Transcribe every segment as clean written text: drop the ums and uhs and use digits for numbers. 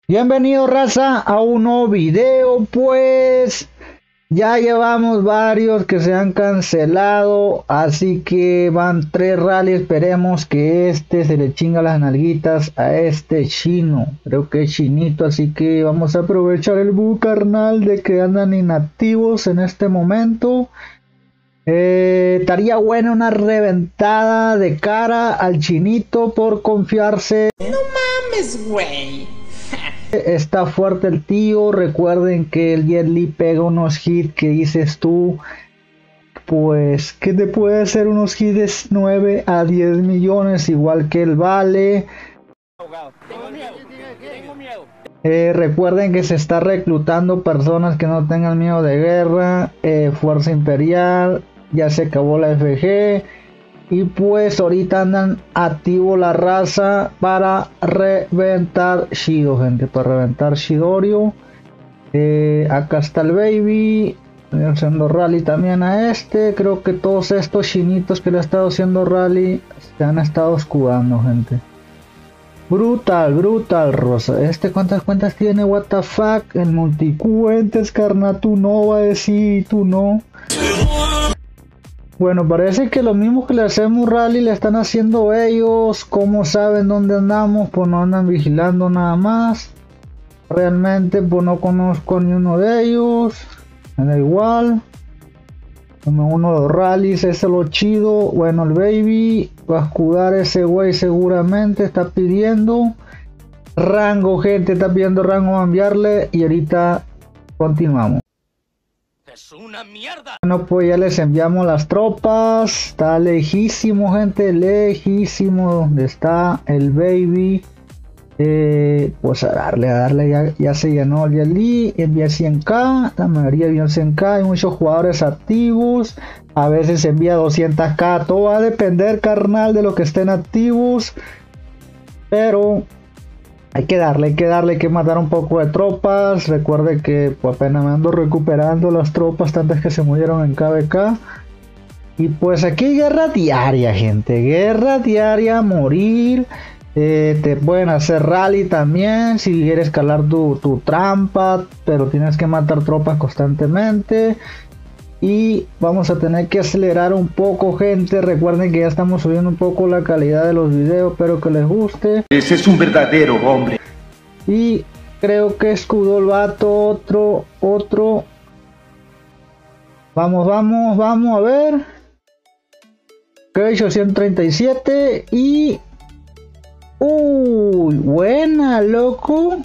Bienvenido raza a un nuevo video. Pues ya llevamos varios que se han cancelado, así que van 3 rallies. Esperemos que este se le chinga las nalguitas a este chino, creo que es chinito, así que vamos a aprovechar el bug carnal de que andan inactivos en este momento. Estaría buena una reventada de cara al chinito por confiarse. No mames, güey. Está fuerte el tío. Recuerden que el Jet Li pega unos hits que dices tú, pues que te puede hacer unos hits de 9 a 10 millones, igual que el Vale. Tengo miedo. Recuerden que se está reclutando personas que no tengan miedo de guerra. Fuerza Imperial, ya se acabó la FG. Y pues ahorita andan activo la raza para reventar Shido, gente, para reventar Shidorio. Acá está el baby haciendo rally también a este. Creo que todos estos chinitos que le he estado haciendo rally se han estado escudando, gente. Brutal, Rosa. ¿Cuántas cuentas tiene? What the fuck. El multicuentes, carnal. Tú no va a decir, tú no. Bueno, parece que lo mismo que le hacemos rally le están haciendo ellos. ¿Cómo saben dónde andamos? Pues no andan vigilando nada más. Realmente pues no conozco ni uno de ellos. Me da igual. Uno de los rallies, ese es lo chido. Bueno, el baby va a escudar ese güey seguramente. Está pidiendo rango, gente. Está pidiendo rango, va a enviarle. Y ahorita continuamos. Es una mierda. Bueno, pues ya les enviamos las tropas. Está lejísimo, gente, lejísimo donde está el baby. Pues a darle, ya se llenó el Yali. Envía 100k, la mayoría envió 100k. Hay muchos jugadores activos. A veces envía 200k. Todo va a depender, carnal, de lo que estén activos. Pero hay que darle, hay que matar un poco de tropas. Recuerde que pues, apenas me ando recuperando las tropas, tantas que se murieron en KVK. Y pues aquí guerra diaria, gente. Guerra diaria, morir. Te pueden hacer rally también si quieres escalar tu trampa, pero tienes que matar tropas constantemente. Y vamos a tener que acelerar un poco, gente. Recuerden que ya estamos subiendo un poco la calidad de los videos, espero que les guste. Ese es un verdadero hombre. Y creo que escudó el vato. Otro. Vamos a ver. Ok, 837 y... Uy, buena, loco.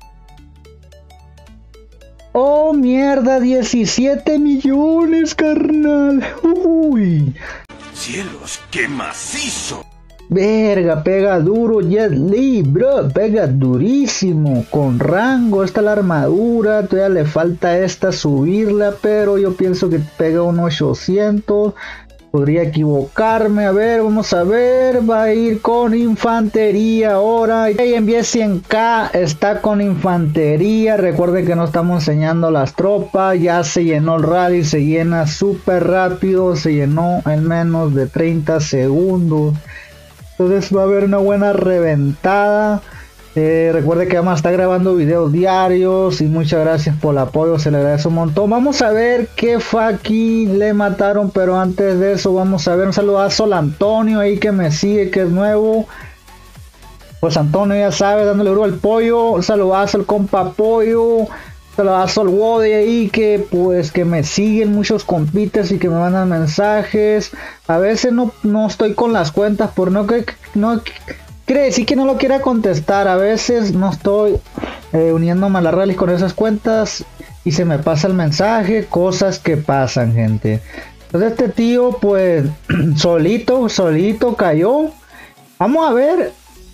Oh, mierda, 17 millones, carnal. Uy. Cielos, qué macizo. Verga, pega duro Jet Li, bro. Pega durísimo. Con rango, está la armadura. Todavía le falta esta subirla, pero yo pienso que pega un 800. Podría equivocarme, a ver, vamos a ver, va a ir con infantería ahora. Y envié 100k, está con infantería. Recuerden que no estamos enseñando las tropas. Ya se llenó el rally, se llena súper rápido, se llenó en menos de 30 segundos. Entonces va a haber una buena reventada. Recuerde que vamos a estar grabando videos diarios y muchas gracias por el apoyo, se le agradece un montón. Vamos a ver qué fucking le mataron, pero antes de eso vamos a ver un saludazo al Antonio ahí que me sigue, que es nuevo. Pues Antonio ya sabe, dándole duro al pollo. Un saludazo al compa pollo, un saludazo al Wody ahí que pues que me siguen muchos compites y que me mandan mensajes. A veces no estoy con las cuentas por no quiere decir que no lo quiera contestar. A veces no estoy uniéndome a las rallies con esas cuentas y se me pasa el mensaje, cosas que pasan, gente. Entonces este tío pues solito cayó. Vamos a ver.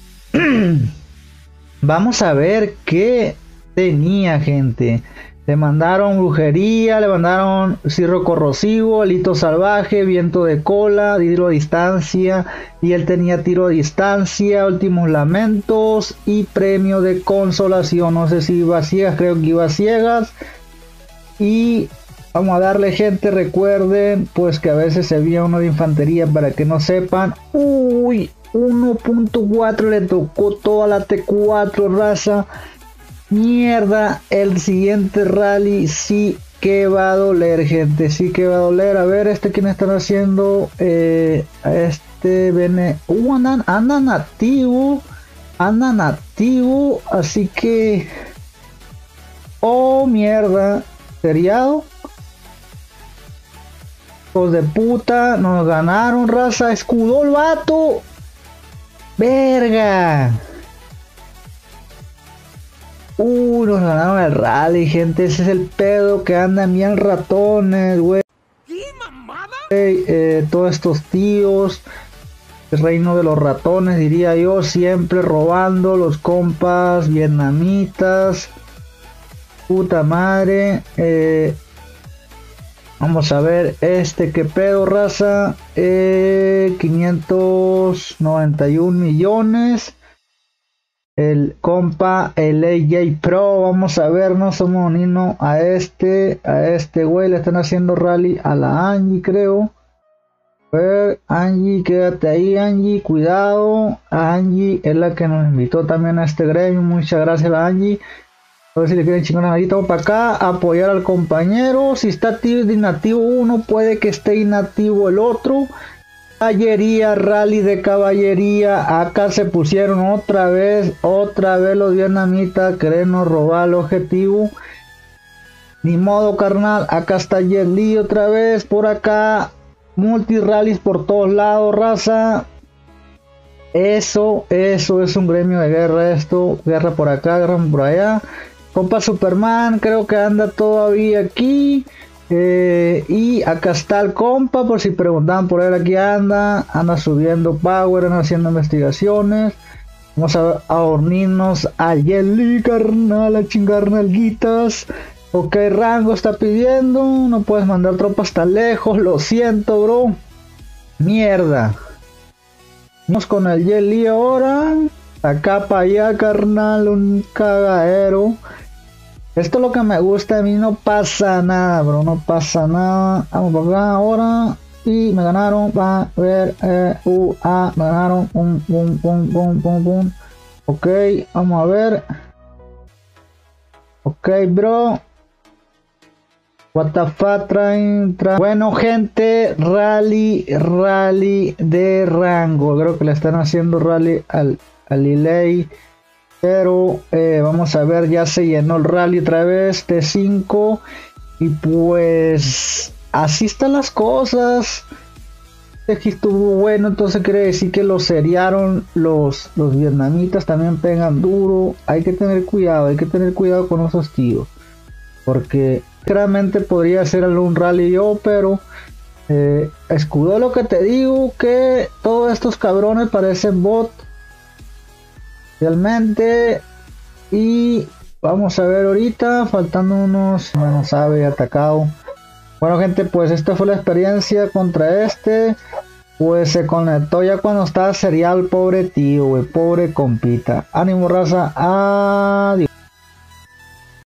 Vamos a ver qué tenía, gente. Le mandaron brujería, le mandaron cirro corrosivo, alito salvaje, viento de cola, tiro a distancia, y él tenía tiro a distancia, últimos lamentos y premio de consolación. No sé si iba a ciegas, creo que iba a ciegas. Y vamos a darle, gente. Recuerden pues que a veces se veía uno de infantería, para que no sepan. Uy, 1.4 le tocó toda la T4 raza. Mierda, el siguiente rally sí que va a doler, gente, sí que va a doler. A ver, ¿quién están haciendo? A este viene... anda nativo, así que... Oh, mierda, feriado. Hijos de puta, nos ganaron, raza, escudó el vato. Verga. Nos ganaron el rally, gente. Ese es el pedo, que andan bien ratones, güey. ¿Qué mamada? Todos estos tíos, el reino de los ratones, diría yo, siempre robando los compas vietnamitas. Puta madre. Vamos a ver qué pedo, raza. 591 millones. El compa, el AJ Pro. Vamos a ver, no somos unirnos a este güey. Le están haciendo rally a la Angie, creo. A ver, Angie, quédate ahí, Angie, cuidado. Angie es la que nos invitó también a este gremio. Muchas gracias a Angie. A ver si le quieren chingar ahí. Estamos para acá, apoyar al compañero. Si está inactivo uno, puede que esté inactivo el otro. Caballería, rally de caballería. Acá se pusieron otra vez los vietnamitas querernos robar el objetivo. Ni modo, carnal. Acá está Jet Li otra vez. Por acá, multi rallies por todos lados, raza. Eso es un gremio de guerra. Esto, guerra por acá, guerra por allá. Compa Superman, creo que anda todavía aquí. Y acá está el compa, por si preguntaban por él, aquí anda subiendo power, anda haciendo investigaciones. Vamos a unirnos a Jelly, carnal, a chingar nalguitas. Ok, Rango está pidiendo, no puedes mandar tropas tan lejos, lo siento, bro. Mierda. Vamos con el Jelly ahora. Acá para allá, carnal, un cagadero. Esto es lo que me gusta, a mí no pasa nada, bro, no pasa nada. Vamos para acá ahora. Y me ganaron, va a ver, me ganaron, ok, vamos a ver. Ok, bro. What the fuck traen. Bueno, gente, rally de Rango. Creo que le están haciendo rally al Ilay. Pero vamos a ver, ya se llenó el rally otra vez, T5. Y pues así están las cosas. Aquí estuvo bueno, entonces quiere decir que los seriaron los vietnamitas, también pegan duro. Hay que tener cuidado con esos tíos. Porque claramente podría hacer algún rally yo, pero escudo lo que te digo, que todos estos cabrones parecen bot. Realmente. Y vamos a ver ahorita, faltando unos, no sabe, atacado. Bueno, gente, pues esta fue la experiencia contra pues se conectó ya cuando estaba serial, pobre tío, pobre compita. Ánimo, raza, adiós.